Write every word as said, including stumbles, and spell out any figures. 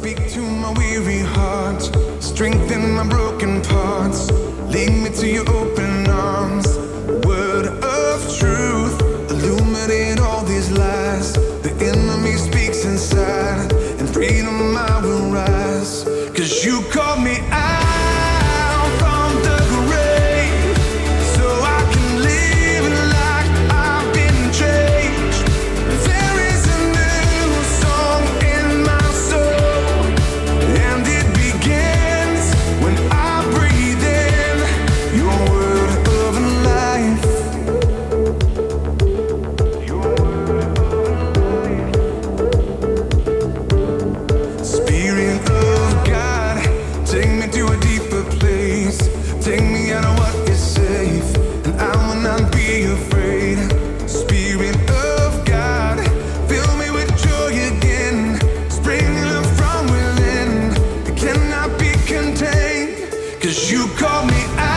speak to my weary heart, strengthen my broken parts, lead me to your open arms. Word of truth, illuminate all these lies. The enemy speaks inside, and freedom I will rise. Cause you called me out from the grave, so I can live like I've been changed. There is a new song in my soul, and it begins when I breathe in your word of life. Your word of life. Spirit of God, take me to a deeper place. Take me out of what is safe, and I will not be afraid. Spirit of God, fill me with joy again. Springing up from within, it cannot be contained. Cause you called me out